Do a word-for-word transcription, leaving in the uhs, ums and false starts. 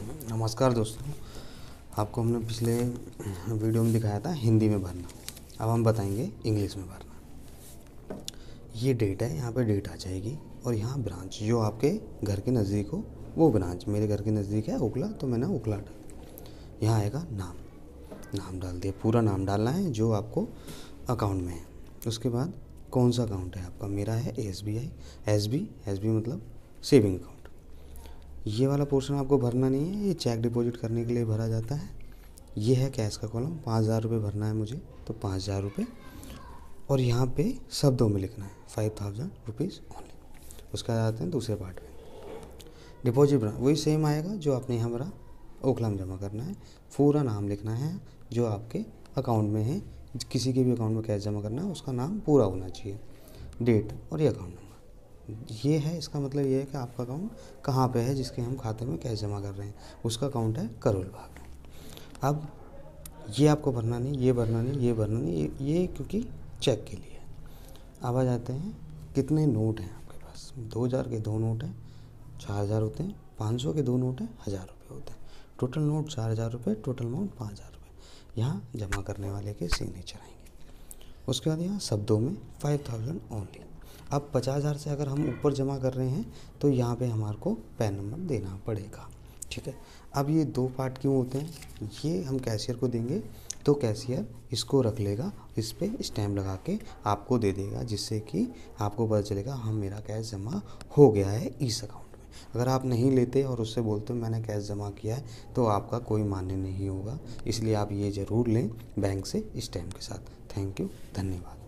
नमस्कार दोस्तों, आपको हमने पिछले वीडियो में दिखाया था हिंदी में भरना। अब हम बताएंगे इंग्लिश में भरना। ये डेट है, यहाँ पे डेट आ जाएगी और यहाँ ब्रांच जो आपके घर के नज़दीक हो वो ब्रांच। मेरे घर के नज़दीक है ओखला, तो मैंने ओखला डाल। यहाँ आएगा नाम, नाम डाल दिया। पूरा नाम डालना है जो आपको अकाउंट में है। उसके बाद कौन सा अकाउंट है आपका? मेरा है S B I. S B S B मतलब सेविंग अकाउंट। ये वाला पोर्शन आपको भरना नहीं है, ये चेक डिपॉजिट करने के लिए भरा जाता है। ये है कैश का कॉलम, पाँच हज़ार रुपये भरना है मुझे, तो पाँच हज़ार रुपये। और यहाँ पे शब्दों में लिखना है फाइव थाउजेंड रुपीज़ ओनली। उसके बाद आते हैं दूसरे पार्ट में, डिपॉजिट भरना। वही सेम आएगा जो आपने यहाँ भरा, ओखला में जमा करना है। पूरा नाम लिखना है जो आपके अकाउंट में है। किसी के भी अकाउंट में कैश जमा करना है उसका नाम पूरा होना चाहिए, डेट और ये अकाउंट नंबर। ये है, इसका मतलब ये है कि आपका अकाउंट कहाँ पे है, जिसके हम खाते में कैश जमा कर रहे हैं, उसका अकाउंट है करोल बाग में। अब ये आपको भरना नहीं, ये भरना नहीं, ये भरना नहीं, ये, ये क्योंकि चेक के लिए। अब आ जाते हैं कितने नोट हैं आपके पास। दो हज़ार के दो नोट हैं, चार हज़ार होते हैं। पाँच सौ के दो नोट हैं, हज़ार रुपये होते हैं। टोटल नोट चार हज़ार रुपये, टोटल अमाउंट पाँच हज़ार रुपये। यहाँ जमा करने वाले के सिग्नेचर आएंगे। उसके बाद यहाँ शब्दों में फाइव थाउजेंड ओनली। अब पचास हज़ार से अगर हम ऊपर जमा कर रहे हैं तो यहाँ पे हमारे को पैन नंबर देना पड़ेगा, ठीक है। अब ये दो पार्ट क्यों होते हैं, ये हम कैशियर को देंगे तो कैशियर इसको रख लेगा, इस पर स्टैम्प लगा के आपको दे देगा, जिससे कि आपको पता चलेगा हाँ मेरा कैश जमा हो गया है इस अकाउंट में। अगर आप नहीं लेते और उससे बोलते हो मैंने कैश जमा किया है तो आपका कोई मान्य नहीं होगा। इसलिए आप ये ज़रूर लें बैंक से स्टैम्प के साथ। थैंक यू, धन्यवाद।